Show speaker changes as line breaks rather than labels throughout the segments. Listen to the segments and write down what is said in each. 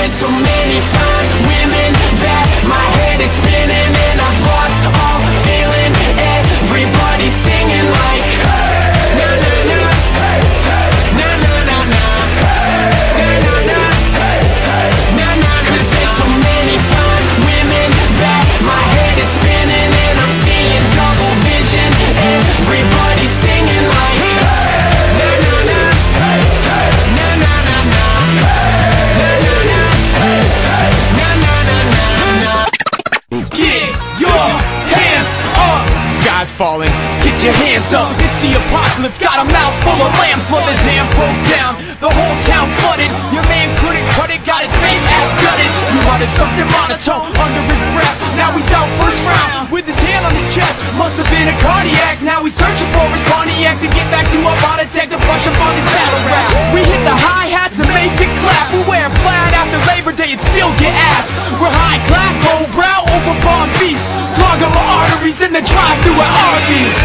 there's so many fine women that my head is spinning, and I've lost all feeling. Everybody's singing like na na na, na na na na, na na na, na na. 'Cause there's so many fine women that my head is spinning, and I'm seeing double vision. Everybody's singing like na na na, na na na na, na na na, na na na na.
Get your hands up. Sky's falling, get your hands up. It's the apocalypse, got a mouth full of lambs. But the dam broke down, the whole town flooded. Your man couldn't cut it, got his fame ass gutted. He muttered something monotone under his breath. Now he's out first round with his hand on his chest. Must have been a cardiac. Now he's searching for his Pontiac to get back to a body tech to brush up on his battle rap. We hit the hi-hats and make it clap. We wear plaid after Labor Day and still get ass. We're high class, low brow, over bomb beats. Clog up my arteries in the drive-thru at Arby's.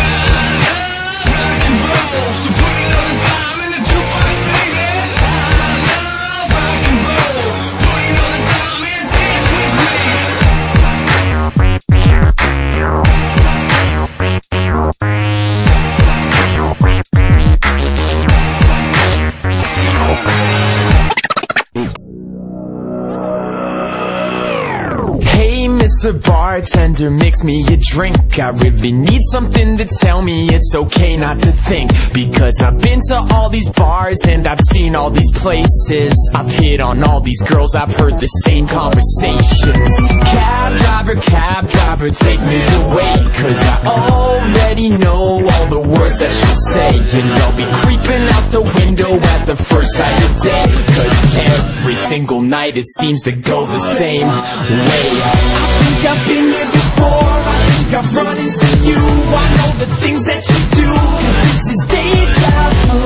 Hey, Mr. Bartender, mix me a drink. I really need something to tell me it's okay not to think. Because I've been to all these bars and I've seen all these places. I've hit on all these girls, I've heard the same conversations. Cab driver, take me away. 'Cause I already know all the words that she'll say. And I'll be creeping out the window at the first sight of day. 'Cause every single night it seems to go the same way. I think I've been here before, I think I've run into you. I know the things that you do, 'cause this is deja vu.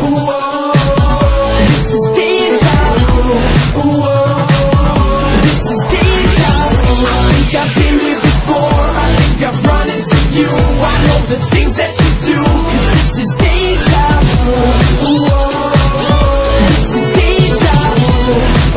This is deja vu. This is deja vu. I think I've been here before, I think I've run into you. I know the things that you do, 'cause this is deja vu. This is deja vu.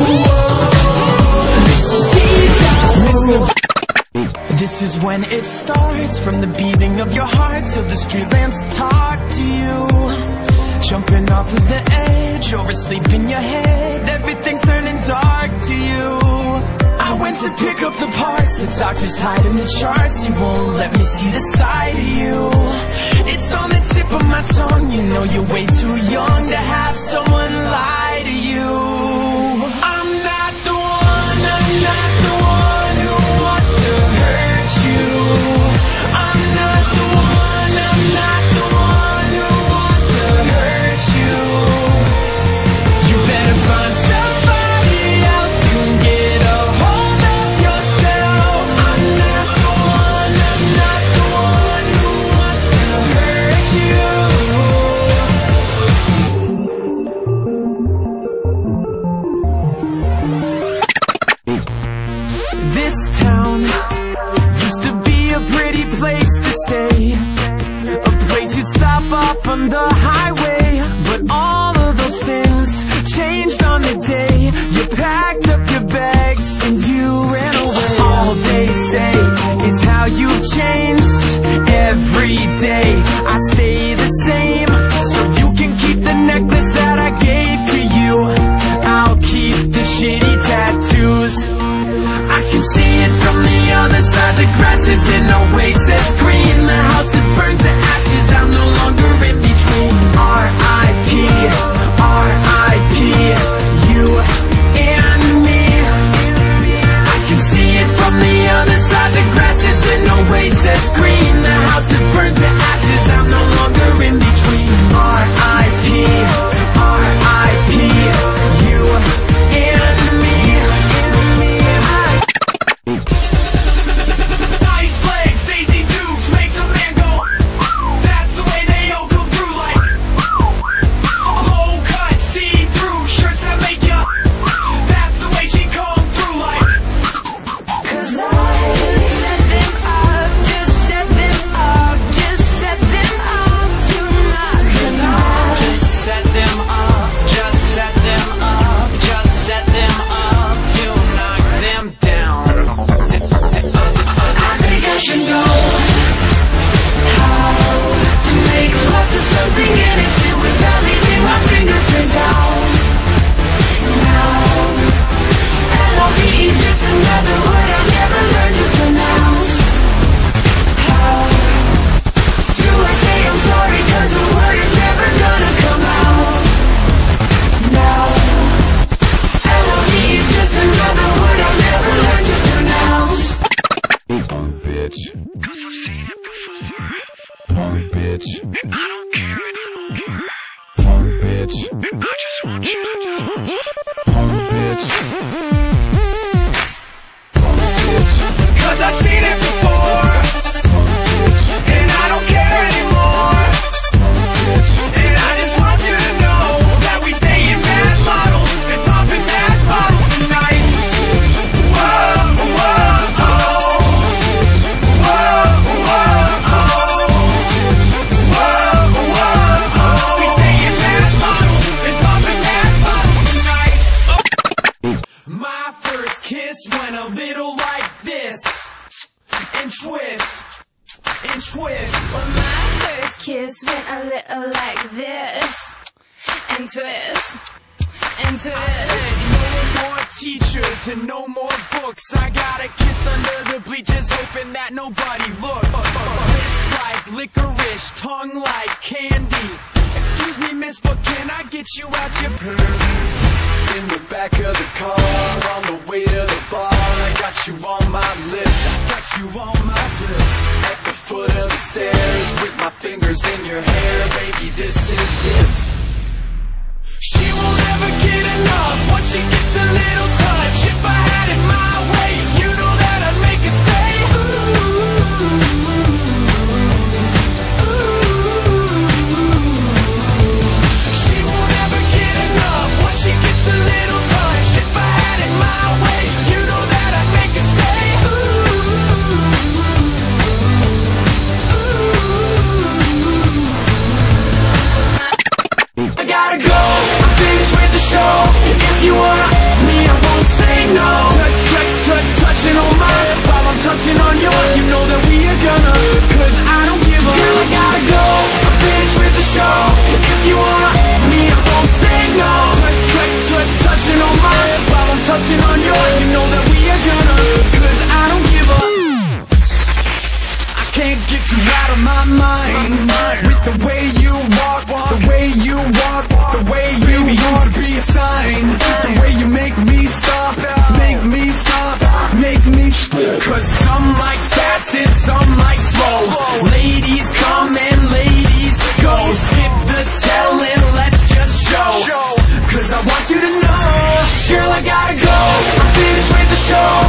This is when it starts, from the beating of your heart till the street lamps talk to you. Jumping off of the edge, or asleep in your head, everything's turning dark to you. I went to pick up the parts the doctors hide in the charts. You won't let me see the side of you. It's on the tip of my tongue, you know you're way too young to have someone lie to you. I'm not the one, I'm not the one who wants to hurt you. I'm not the one, I'm not the one who wants to hurt you. You better find somebody else and get a hold of yourself. I'm not the one, I'm not the one who wants to hurt you. This town used to be a pretty place to stay, a place you stop off on the highway. But all of those things changed on the day you packed up your bags and you ran away. All they say is how you've changed. Every day I stay the same, so you can keep the necklace that I gave to you. I'll keep the shitty tattoos. I can see it from the other side. The grass is in oasis green. The house is burned to ashes. I'm no longer in between. R.I.P. R.I.P. You and me. I can see it from the other side. The grass is in oasis green. The house is burned to ashes. I'm no longer in between. R.I.P. R.I.P. You and me. Ice legs, Daisy Dukes, makes kiss went a little like this, and twist, and twist.
Well, my first kiss went a little like this, and twist, and twist.
I said no more teachers and no more books. I got a kiss under the bleachers, hoping that nobody looked. Lips like licorice, tongue like candy. Excuse me, miss, but can I get you out your purse?
In the back of the car, on the way to the bar, I got you on my lips, got you on my lips. At the foot of the stairs, with my fingers in your hair, baby, this is it.
She won't ever get enough once she gets a little touch. If I had it my way, you know that I'd make her say, She won't ever get enough once she gets a little touch. If I had it my way, you know that I'd make her say, I gotta go, I'm finished with the show. If you want me, I won't say no. Touching on mine while I'm touching on yours. You know that we are gonna, cause I don't give a. Girl, I gotta go, I'm finished with the show. If you want me, I won't say no. Touching on mine while I'm touching on yours. You know that we are gonna, cause I don't give a. I can't get you out of my mind. With the way you walk, the way you walk, the way you used to be a sign. The way you make me stop, make me stop, make me. Cause some like fast and some like slow. Ladies come and ladies go. Skip the telling, let's just show. Cause I want you to know, girl, I gotta go, I'm finished with the show.